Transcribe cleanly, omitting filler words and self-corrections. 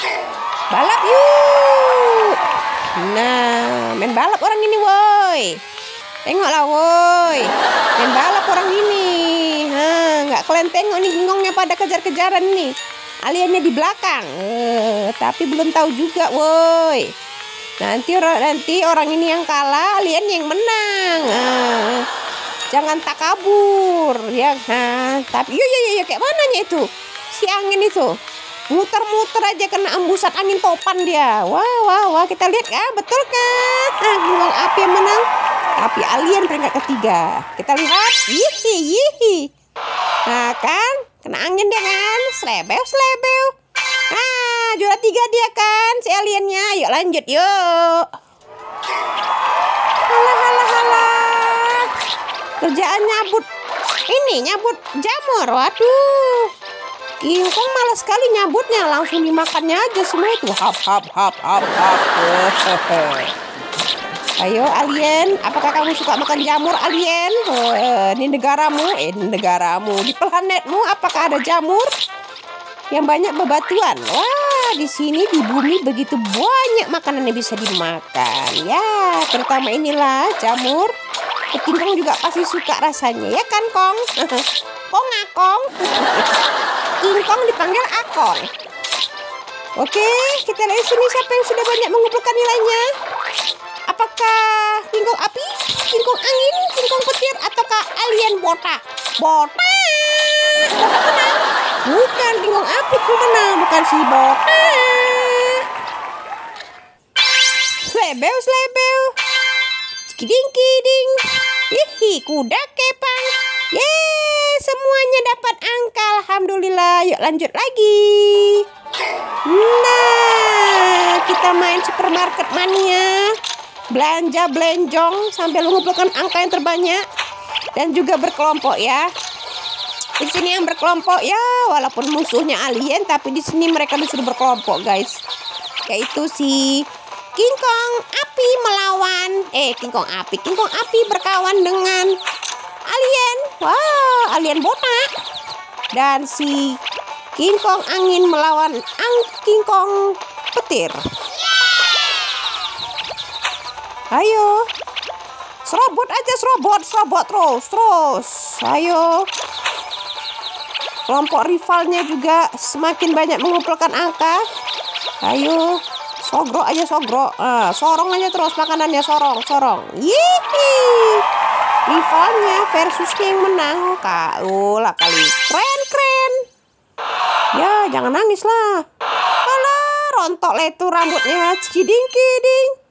Balap yuk. Nah, main balap orang ini woi. Tengoklah woi. Main balap orang ini. Nggak kalian tengok nih bingungnya pada kejar-kejaran nih. Aliennya di belakang. Tapi belum tahu juga woi. Nanti orang ini yang kalah, alien yang menang. Jangan takabur ya. Tapi yo kayak mananya itu? Si angin itu muter-muter aja kena embusan angin topan dia. Wah, kita lihat ya, betul kan? Gunung api yang menang, tapi alien peringkat ketiga. Kita lihat, yihi. Nah kan, kena angin dia kan, slebeu. Juara 3 dia kan, si aliennya. Yuk lanjut yuk. Halah. Kerjaan nyabut jamur. Waduh. King Kong malas sekali nyabutnya, langsung dimakannya aja semua itu. Hap. Ayo alien, apakah kamu suka makan jamur alien? Ini negaramu, di planetmu apakah ada jamur yang banyak bebatuan? Wah, di sini di bumi begitu banyak makanan yang bisa dimakan. Ya, terutama inilah jamur. King Kong juga pasti suka rasanya, ya kan Kong? Kong. King Kong dipanggil Akong. Oke, kita lihat sini siapa yang sudah banyak mengumpulkan nilainya. Apakah King Kong api, King Kong angin, King Kong petir, ataukah alien botak? Botak menang. Bukan King Kong api yang menang, bukan si botak. Slebeu. Kiding. Hihi, kuda kepang. Yeay, semuanya dapat angka. Alhamdulillah. Yuk lanjut lagi. Nah, kita main supermarket mania. Belanja belenjong sampai mengumpulkan angka yang terbanyak. Dan juga berkelompok ya. Di sini yang berkelompok ya, walaupun musuhnya alien, tapi di sini mereka disuruh berkelompok guys. Yaitu si King Kong api melawan King Kong api berkawan dengan alien. Wah, alien botak. Dan si King Kong angin melawan King Kong petir. Ayo. Serobot terus. Ayo. Kelompok rivalnya juga semakin banyak mengumpulkan angka. Ayo. Sogrok aja. Sorong aja terus makanannya, sorong. Yihi. Rivalnya versusnya yang menang. Lah kali. Keren. Ya, jangan nangis lah. Alah, rontok lah itu rambutnya. Kiding.